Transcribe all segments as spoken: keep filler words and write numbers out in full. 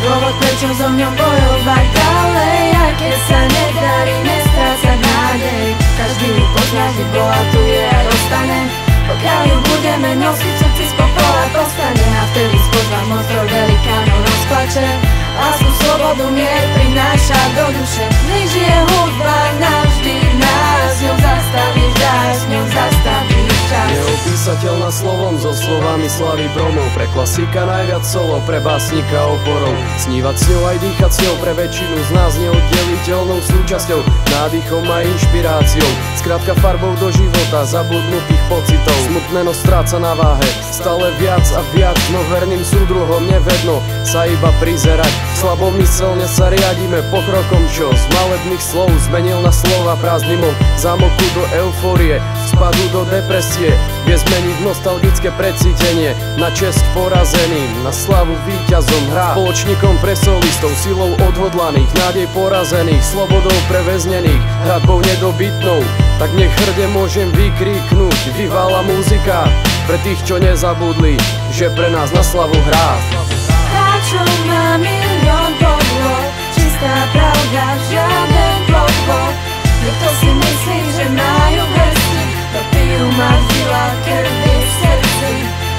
dôvod, prečo so mňou bojovať ďalej. Aj keď sa nedarí, nestrácať nádej. Každý ju pozná, že bola, tu je a ostane. Pokiaľ ju budeme nosiť, srdci z popola povstane. A vtedy spoznám ostrov velikánov rozplače. Lásku, slobodu, mier prináša do duše. Nech žije hudba navždy nás. S ňou zastavíš dáš, s ňou zastavíš čas. Neopísateľná slovom, so slovami slavy promov. Pre klasika najviac solo, pre básnika oporou. Snívať s ňou aj dýchať s ňou, pre väčšinu z nás neoddeliteľnou súčasťou, nádychom a inšpiráciou. Skrátka farbou do života, zabudnutých pocitov. Smutné no stráca na váhe, stále viac a viac. No verným súdruhom nevedno sa iba prizerať. Slabomyselne sa riadíme pokrokom, čo z malebných slov zmenil na slova prázdny mov. Zámoku do eufórie, spadu do depresie, vie zmeniť nostalgické precítenie. Na česť porazeným, na slavu víťazom hrá. Spoločníkom pre solistov, silou odhodlaných, nádej porazených, slobodou preväznených, hradbou nedobytnou. Tak nech hrde môžem vykríknuť, vyvála muzika pre tých, čo nezabudli, že pre nás na slavu hrá. Tá, čo má milión podvod, čistá pravda, žiaden podvod. Niekto si myslí, že majú vrsty, papiu má v žilách, krvi v srdci.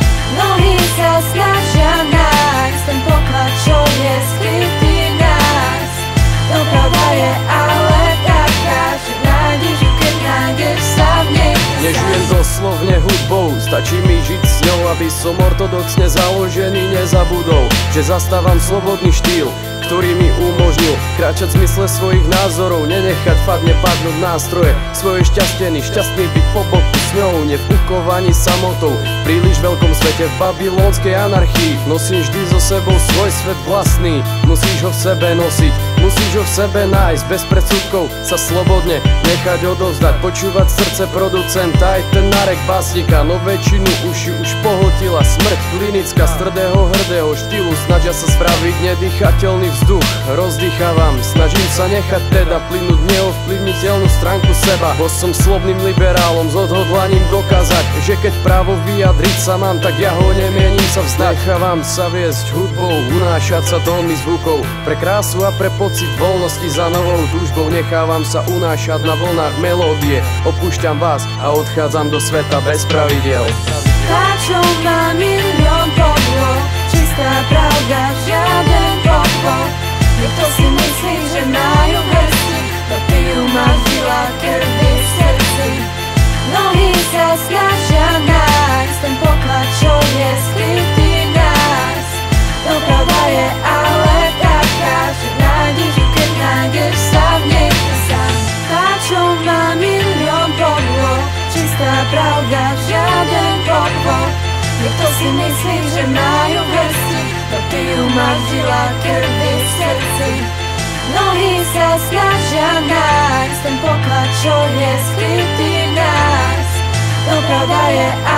Mnohí sa snažia nájsť ten poklad, čo je skrytý nás. To pravda je ale taká, že nájdeš ju, keď nájdeš sa v nej. Nežijem doslovne hudbou, stačí mi žiť s ňou, aby som ortodoxne založený nezabudol, že zastávam slobodný štýl, ktorý mi umožnil kráčať v zmysle svojich názorov, nenechať fadne padnúť nástroje, svoje šťastený, šťastný byť po boku s ňou, ne v ukovaní samotou, v príliš veľkom svete, v babylonskej anarchii. Nosím vždy so sebou svoj svet vlastný, musíš ho v sebe nosiť, musíš ho v sebe nájsť, bez predsudkov sa slobodne nechať odovzdať, počúvať srdce producenta, aj ten narek básnika, no väčšinu uši už pohltila smrť klinická z tvrdého hrdého štýlu, snažia sa spraviť nedýchateľný vzduch, rozdýchávam, snažím sa nechať teda plynúť neovplyvniteľnú stránku seba. Bo som slobným liberálom s odhodlaním dokázať, že keď právo vyjadriť sa mám, tak ja ho nemienim sa vzdať. Nechávam sa viesť hudbou, unášať sa tónmi zvukov, pre krásu a pre pocit voľnosti za novou túžbou. Nechávam sa unášať na vlnách melódie, opúšťam vás a odchádzam do sveta bez pravidiel. Tá, čo má milión podvod, čistá pravda, žiaden podvod. Niekto si myslí, že majú vrsty, papiu má v žilách, krvi v srdci. Mnohí sa snažia nájsť ten poklad, čo je skrytý nás. To pravda je ale taká, že nájdeš ju, keď nájdeš sa v nej sám. Tá, čo má milión podvod, čistá pravda, žiaden podvod. Niekto si myslí, že majú vrsty, papiu má v žilách, krvi v srdci. Mnohí sa snažia nájsť ten poklad, čo je skrytý nás. To pravda je